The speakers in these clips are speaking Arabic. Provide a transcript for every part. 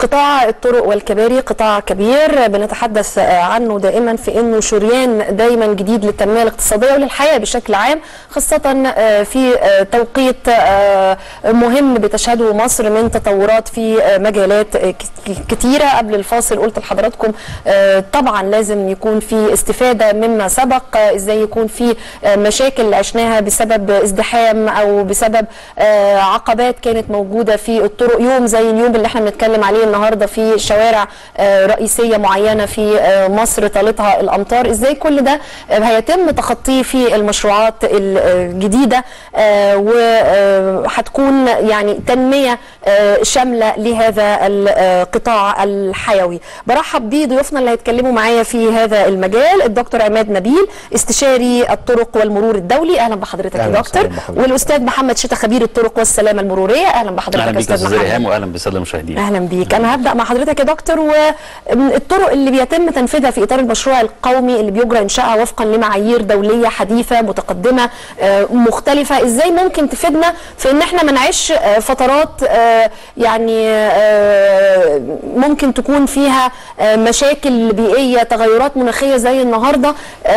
قطاع الطرق والكباري قطاع كبير بنتحدث عنه دائما في انه شريان دايما جديد للتنميه الاقتصاديه وللحياه بشكل عام، خاصه في توقيت مهم بتشهده مصر من تطورات في مجالات كتيره. قبل الفاصل قلت لحضراتكم طبعا لازم يكون في استفاده مما سبق، ازاي يكون في مشاكل عشناها بسبب ازدحام او بسبب عقبات كانت موجوده في الطرق، يوم زي اليوم اللي احنا بنتكلم عليه النهارده في شوارع رئيسيه معينه في مصر طالتها الامطار، ازاي كل ده هيتم تخطيه في المشروعات الجديده وهتكون يعني تنميه شامله لهذا القطاع الحيوي. برحب بضيوفنا اللي هيتكلموا معايا في هذا المجال، الدكتور عماد نبيل استشاري الطرق والمرور الدولي، اهلا بحضرتك يا دكتور، والاستاذ محمد شتا خبير الطرق والسلامه المروريه، اهلا بحضرتك يا استاذ محمد. واهلا بالساده المشاهدين. اهلا بيك. انا هبدا مع حضرتك يا دكتور، والطرق اللي بيتم تنفيذها في اطار المشروع القومي اللي بيجرى انشائها وفقا لمعايير دوليه حديثه متقدمه مختلفه، ازاي ممكن تفيدنا في ان احنا ما نعيش فترات يعني ممكن تكون فيها مشاكل بيئيه، تغيرات مناخيه زي النهارده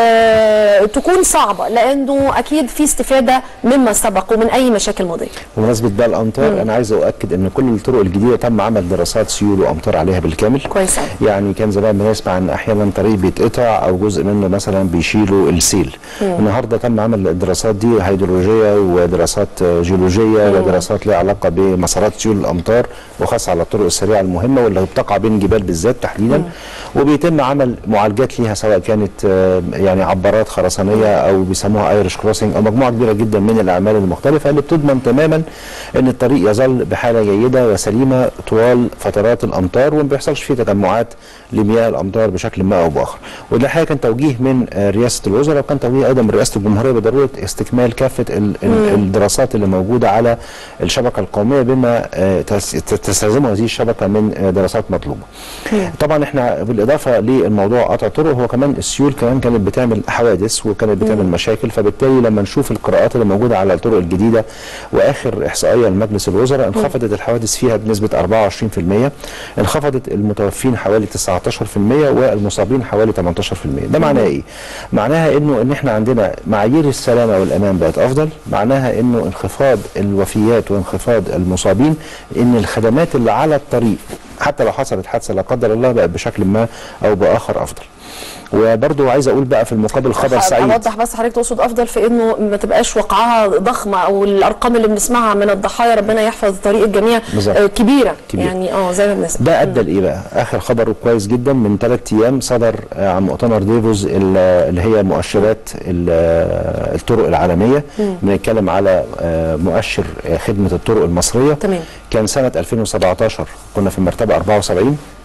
تكون صعبه، لانه اكيد في استفاده مما سبق ومن اي مشاكل ماضيه. بمناسبه بقى الامطار، انا عايز اؤكد ان كل الطرق الجديده تم عمل دراسات سيول وامطار عليها بالكامل. كويس. يعني كان زمان بنسمع عن احيانا طريق بيتقطع او جزء منه مثلا بيشيلوا السيل. النهارده تم عمل الدراسات دي هيدرولوجيه ودراسات جيولوجيه ودراسات لها علاقه بمسارات سيول الامطار، وخاصه على الطرق السريعه المهمه واللي بتقع بين الجبال بالذات تحديدا. وبيتم عمل معالجات ليها سواء كانت يعني عبارات خرسانيه او بيسموها ايرش كروسنج او مجموعه كبيره جدا من الاعمال المختلفه اللي بتضمن تماما ان الطريق يظل بحاله جيده وسليمه طوال فترات الامطار وما بيحصلش فيه تجمعات لمياه الامطار بشكل ما او باخر. وده حقيقه كان توجيه من رئاسه الوزراء، وكان توجيه ايضا من رئاسه الجمهوريه بضروره استكمال كافه الدراسات اللي موجوده على الشبكه القوميه بما تستلزمه هذه الشبكه من دراسات مطلوبه. طبعا احنا بالاضافه للموضوع قطع الطرق، هو كمان السيول كمان كانت بتعمل حوادث وكانت بتعمل مشاكل، فبالتالي لما نشوف القراءات اللي موجوده على الطرق الجديده واخر احصائيه لمجلس الوزراء انخفضت الحوادث فيها بنسبه 24%، انخفضت المتوفين حوالي 19% والمصابين حوالي 18%. ده معناه ايه؟ معناها ان احنا عندنا معايير السلامه والامان بقت افضل، معناها انه انخفاض الوفيات وانخفاض المصابين، ان الخدمات اللي على الطريق حتى لو حصلت حادثه لا قدر الله بقت بشكل ما او باخر افضل. وبرضه عايز اقول بقى في المقابل خبر سعيد. اوضح بس، حضرتك تقصد افضل في انه ما تبقاش وقعها ضخمه او الارقام اللي بنسمعها من الضحايا ربنا يحفظ طريق الجميع كبيره يعني زي ما بنسمع. ده ادى لايه بقى؟ اخر خبر كويس جدا من 3 ايام صدر عن مؤتمر ديفوز اللي هي مؤشرات الطرق العالميه. بنتكلم على مؤشر خدمه الطرق المصريه. تمام. كان سنه 2017 كنا في المرتبه 74،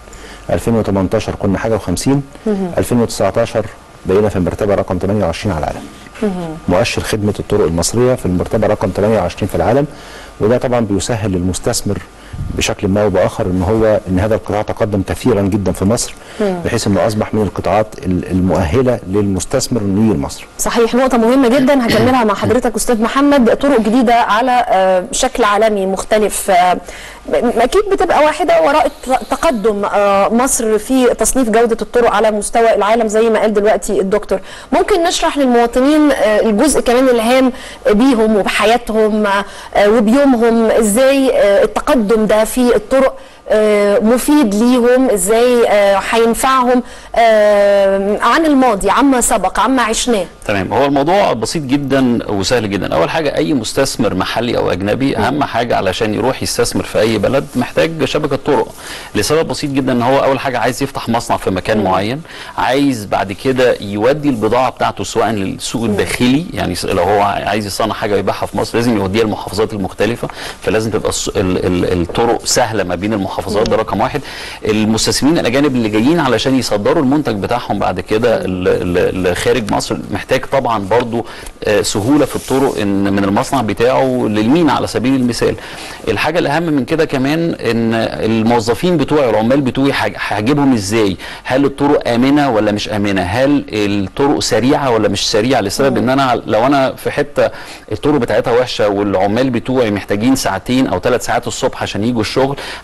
2018 كنا حاجه و50، 2019 بقينا في المرتبه رقم 28 على العالم. مؤشر خدمه الطرق المصريه في المرتبه رقم 28 في العالم، وده طبعا بيسهل للمستثمر بشكل ما وباخر ان هذا القطاع تقدم كثيرا جدا في مصر، بحيث انه اصبح من القطاعات المؤهله للمستثمر انه يجي لمصر. صحيح، نقطه مهمه جدا هكملها مع حضرتك استاذ محمد. طرق جديده على شكل عالمي مختلف، اكيد بتبقى واحده وراء تقدم مصر في تصنيف جوده الطرق على مستوى العالم زي ما قال دلوقتي الدكتور. ممكن نشرح للمواطنين الجزء كمان الهام بيهم وبحياتهم وبيومهم، ازاي التقدم ده في الطرق مفيد ليهم، ازاي هينفعهم عن الماضي عما سبق عما عشناه. تمام. هو الموضوع بسيط جدا وسهل جدا. اول حاجه اي مستثمر محلي او اجنبي اهم حاجه علشان يروح يستثمر في اي بلد محتاج شبكه طرق، لسبب بسيط جدا ان هو اول حاجه عايز يفتح مصنع في مكان معين، عايز بعد كده يودي البضاعه بتاعته سواء للسوق الداخلي، يعني لو هو عايز يصنع حاجه ويبيعها في مصر لازم يوديها المحافظات المختلفه، فلازم تبقى الطرق سهله ما بين المحافظات. ده رقم واحد. المستثمرين الاجانب اللي جايين علشان يصدروا المنتج بتاعهم بعد كده لخارج مصر محتاج طبعا برضو سهوله في الطرق، ان من المصنع بتاعه للمينا على سبيل المثال. الحاجه الاهم من كده كمان ان الموظفين بتوعي العمال بتوعي هجيبهم ازاي؟ هل الطرق امنه ولا مش امنه؟ هل الطرق سريعه ولا مش سريعه؟ لسبب ان انا لو انا في حته الطرق بتاعتها وحشه والعمال بتوعي محتاجين 2 أو 3 ساعات الصبح عشان يجوا الشغل، هيجوا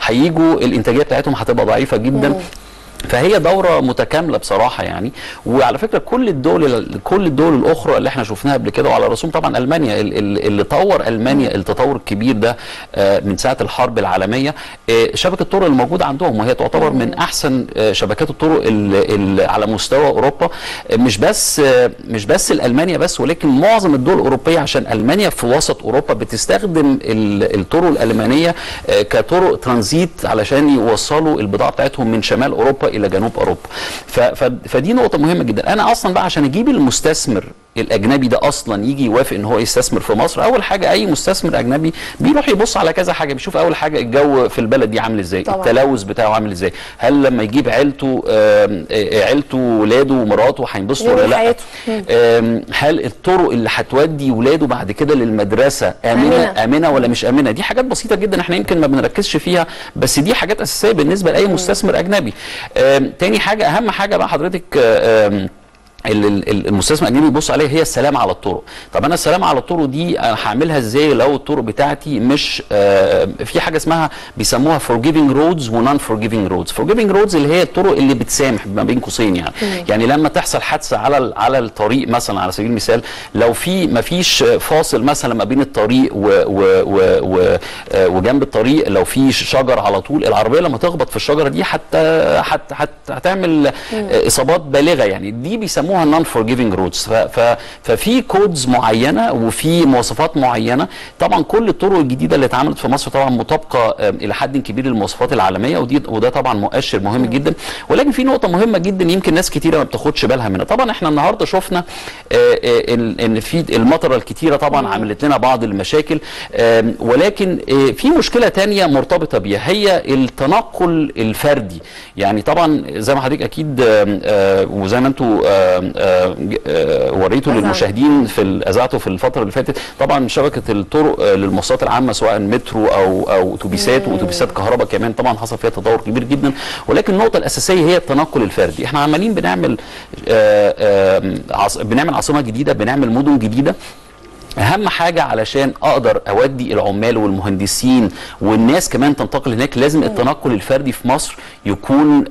هينتجوا الانتاجيه بتاعتهم هتبقى ضعيفه جدا. فهي دوره متكامله بصراحه يعني. وعلى فكره كل الدول الاخرى اللي احنا شفناها قبل كده، وعلى رسوم طبعا المانيا اللي طور المانيا التطور الكبير ده من ساعه الحرب العالميه، شبكه الطرق الموجوده عندهم، وهي تعتبر من احسن شبكات الطرق على مستوى اوروبا. مش بس الالمانيا بس، ولكن معظم الدول الاوروبيه، عشان المانيا في وسط اوروبا بتستخدم الطرق الالمانيه كطرق ترانزيت علشان يوصلوا البضاعه بتاعتهم من شمال اوروبا الى جنوب اوروبا. فدي نقطه مهمه جدا. انا اصلا بقى عشان اجيب المستثمر الاجنبي ده اصلا يجي يوافق ان هو يستثمر في مصر، اول حاجه اي مستثمر اجنبي بيروح يبص على كذا حاجه، بيشوف اول حاجه الجو في البلد دي عامل ازاي، التلوث بتاعه عامل ازاي، هل لما يجيب عيلته ولاده ومراته هينبسطوا ولا لا، هل الطرق اللي هتودي ولاده بعد كده للمدرسه امنه ولا مش امنه. دي حاجات بسيطه جدا احنا يمكن ما بنركزش فيها، بس دي حاجات اساسيه بالنسبه لاي مستثمر اجنبي. تاني حاجه، اهم حاجه بقى حضرتك المستثمر الاجنبي يبص عليها هي السلامه على الطرق. طب انا السلامه على الطرق دي انا هعملها ازاي لو الطرق بتاعتي مش في حاجه اسمها بيسموها forgiving roads و non forgiving roads. forgiving roads اللي هي الطرق اللي بتسامح ما بين قوسين يعني. يعني لما تحصل حادثه على الطريق مثلا على سبيل المثال، لو ما فيش فاصل مثلا ما بين الطريق وجنب الطريق، لو في شجر على طول، العربيه لما تخبط في الشجره دي هتعمل اصابات بالغه يعني. دي بيسموها نون فورجيفنج رودز. ففي كودز معينه وفي مواصفات معينه. طبعا كل الطرق الجديده اللي اتعملت في مصر طبعا مطابقه الى حد كبير للمواصفات العالميه، وده طبعا مؤشر مهم جدا. ولكن في نقطه مهمه جدا يمكن ناس كتيره ما بتاخدش بالها منها. طبعا احنا النهارده شفنا ان في المطره الكتيره طبعا عملت لنا بعض المشاكل، ولكن في مشكله ثانيه مرتبطه بيها، هي التنقل الفردي. يعني طبعا زي ما حضرتك اكيد وزي ما انتم وريته للمشاهدين في اذاعته في الفتره اللي فاتت، طبعا شبكه الطرق للمواصلات العامه سواء مترو او اتوبيسات واتوبيسات كهرباء كمان طبعا حصل فيها تطور كبير جدا. ولكن النقطه الاساسيه هي التنقل الفردي. احنا عمالين بنعمل عاصمه جديده، بنعمل مدن جديده. اهم حاجه علشان اقدر اودي العمال والمهندسين والناس كمان تنتقل هناك، لازم التنقل الفردي في مصر يكون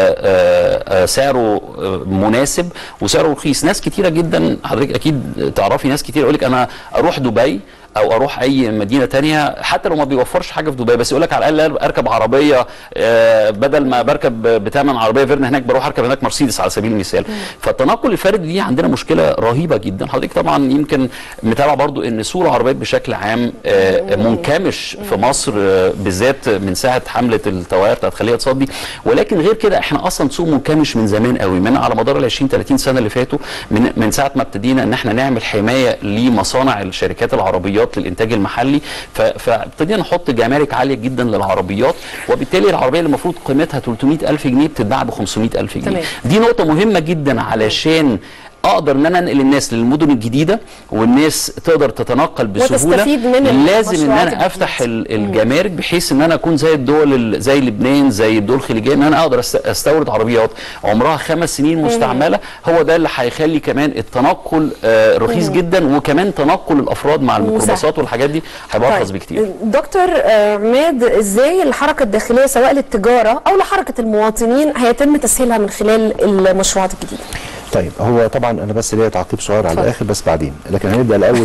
سعره مناسب وسعره رخيص. ناس كتيره جدا حضرتك اكيد تعرفي ناس كتير يقول لك انا اروح دبي او اروح اي مدينه تانية، حتى لو ما بيوفرش حاجه في دبي، بس يقول لك على الاقل اركب عربيه بدل ما بركب بثمن عربيه فيرنا هناك بروح اركب هناك مرسيدس على سبيل المثال. فالتنقل الفردي دي عندنا مشكله رهيبه جدا. حضرتك طبعا يمكن متابعه برضو ان سوق العربيات بشكل عام منكمش في مصر بالذات من ساعه حمله التوعيه بتاعت خليه تصدي. ولكن غير كده احنا اصلا سوق منكمش من زمان قوي، من على مدار ال 20-30 سنه اللي فاتوا، من ساعه ما ابتدينا ان احنا نعمل حمايه لمصانع الشركات العربيات للانتاج المحلي. فابتدينا نحط جمارك عاليه جدا للعربيات، وبالتالي العربيه اللي المفروض قيمتها 300,000 جنيه بتتباع ب 500,000 جنيه. دي نقطه مهمه جدا علشان اقدر ان انا انقل الناس للمدن الجديده والناس تقدر تتنقل بسهوله. لازم ان انا افتح الجمارك بحيث ان انا اكون زي الدول زي لبنان زي الدول الخليجيه، ان انا اقدر استورد عربيات عمرها 5 سنين مستعمله. هو ده اللي هيخلي كمان التنقل رخيص جدا، وكمان تنقل الافراد مع الميكروباصات والحاجات دي هيبقى ارخص بكتير. دكتور عماد، ازاي الحركه الداخليه سواء للتجاره او لحركه المواطنين هيتم تسهيلها من خلال المشروعات الجديده؟ طيب هو طبعا انا بس ليا تعقيب صغير على الاخر بس بعدين، لكن هنبدا الاول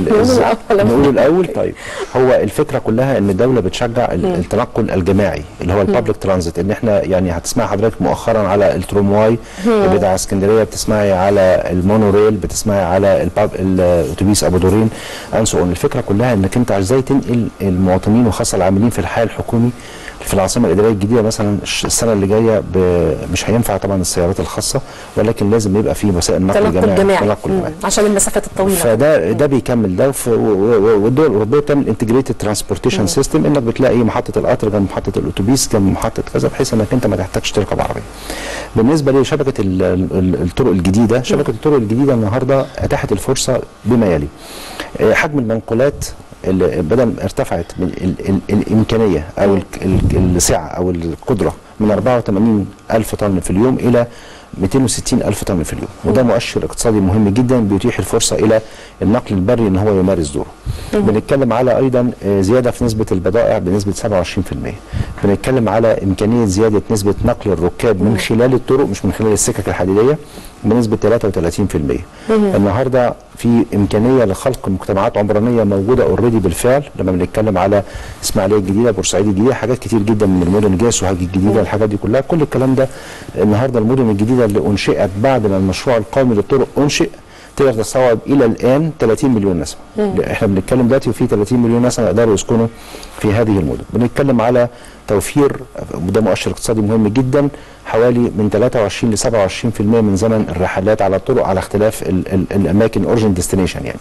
نقول الاول. طيب هو الفكره كلها ان الدوله بتشجع التنقل الجماعي اللي هو البابليك ترانزيت. ان احنا يعني هتسمعي حضرتك مؤخرا على الترومواي بتاع اسكندريه، بتسمعي على المونوريل، بتسمعي على الاتوبيس ابو دورين انسو. الفكره كلها انك انت ازاي تنقل المواطنين وخاصه العاملين في الحي الحكومي في العاصمه الاداريه الجديده. مثلا السنه اللي جايه مش هينفع طبعا السيارات الخاصه، ولكن لازم يبقى في وسائل نقل جماعي عشان المسافات الطويله. فده بيكمل ده. والدول الاوروبيه بتعمل انتجريتد ترانسبورتيشن سيستم، انك بتلاقي محطه القطر جنب محطه الاتوبيس جنب محطه كذا، بحيث انك انت ما تحتاجش تركب عربيه. بالنسبه لشبكه الطرق الجديده، شبكه الطرق الجديده النهارده اتاحت الفرصه بما يلي: حجم المنقولات اللي بدل ارتفعت من الامكانيه او السعه او القدره من 84,000 طن في اليوم الى 260,000 طن في اليوم، وده مؤشر اقتصادي مهم جدا بيتيح الفرصه الى النقل البري ان هو يمارس دوره. بنتكلم على ايضا زياده في نسبه البضائع بنسبه 27%. بنتكلم على امكانيه زياده نسبه نقل الركاب من خلال الطرق مش من خلال السكك الحديديه بنسبه 33%. النهارده في امكانيه لخلق مجتمعات عمرانيه موجوده اوريدي بالفعل، لما بنتكلم على اسماعيليه الجديده، بورسعيد الجديده، حاجات كتير جدا من المدن الجديده، سوهاج الجديده، الحاجات دي كلها، كل الكلام ده النهارده المدن الجديده اللي انشئت بعد ما المشروع القومي للطرق انشئ تقدر تستوعب الى الان 30 مليون نسمه. احنا بنتكلم دلوقتي وفي 30 مليون نسمه يقدروا يسكنوا في هذه المدن. بنتكلم على توفير، وده مؤشر اقتصادي مهم جدا، حوالي من 23 ل 27% من زمن الرحلات على الطرق على اختلاف الاماكن اوريجن ديستنيشن يعني.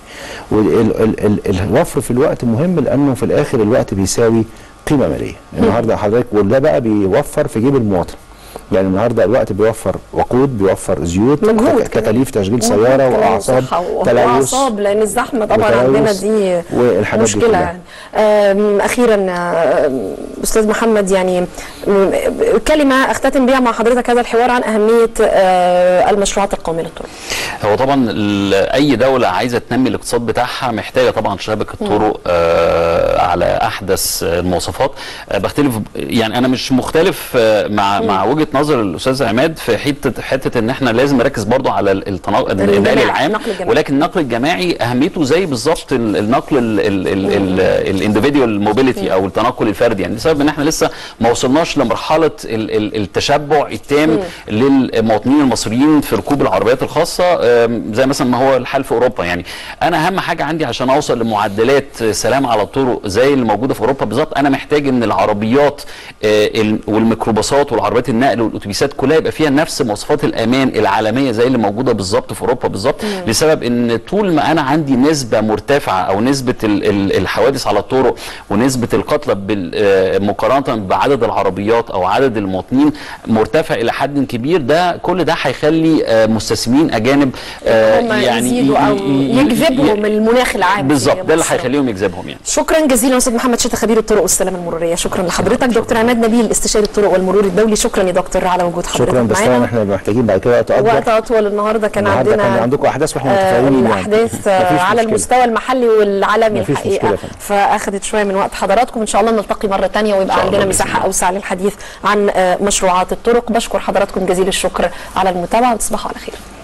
والوفر في الوقت مهم لانه في الاخر الوقت بيساوي قيمه ماليه. النهارده حضرتك وده بقى بيوفر في جيب المواطن. يعني النهارده الوقت بيوفر وقود، بيوفر زيوت، تكاليف تشغيل سياره واعصاب تلوث، لان الزحمه طبعا عندنا دي مشكله يعني. اخيرا استاذ محمد، يعني كلمه اختتم بها مع حضرتك هذا الحوار عن اهميه المشروعات القوميه للطرق. هو طبعا اي دوله عايزه تنمي الاقتصاد بتاعها محتاجه طبعا شبكه طرق على احدث المواصفات. بختلف، يعني انا مش مختلف مع وجهه نظر الاستاذ عماد في حته ان احنا لازم نركز برضو على النقل العام، ولكن النقل الجماعي اهميته زي بالظبط النقل الانديفيديوال موبيليتي او التنقل الفردي، يعني لسبب ان احنا لسه ما وصلناش لمرحله التشبع التام للمواطنين المصريين في ركوب العربيات الخاصه زي مثلا ما هو الحال في اوروبا. يعني انا اهم حاجه عندي عشان اوصل لمعدلات سلام على الطرق زي اللي موجوده في اوروبا بالظبط، انا محتاج ان العربيات والميكروباصات والعربيات النقل والاتوبيسات كلها يبقى فيها نفس مواصفات الامان العالميه زي اللي موجوده بالظبط في اوروبا بالظبط، لسبب ان طول ما انا عندي نسبه مرتفعه او نسبه الحوادث على الطرق ونسبه القتلى مقارنه بعدد العربيات او عدد المواطنين مرتفع الى حد كبير، ده كل ده هيخلي مستثمرين اجانب يعني يزيدوا او يجذبهم المناخ العام بالظبط، ده اللي هيخليهم يجذبهم يعني. شكرا جزيلا استاذ محمد شتا خبير الطرق والسلامه المروريه. شكرا لحضرتك. دكتور عماد نبيل استشاري الطرق والمرور الدولي، شكرا يا دكتور على وجود حضرتك معانا. شكرا، بس احنا محتاجين بعد كده وقت اطول. النهارده كان عندكم احداث واحنا متفائلين يعني. الاحداث على المستوى المحلي والعالمي الحقيقه، فاخذت شويه من وقت حضراتكم. ان شاء الله نلتقي مره ثانيه ويبقى عندنا مساحه اوسع للحديث عن مشروعات الطرق. بشكر حضراتكم جزيل الشكر على المتابعه وتصبحوا على خير.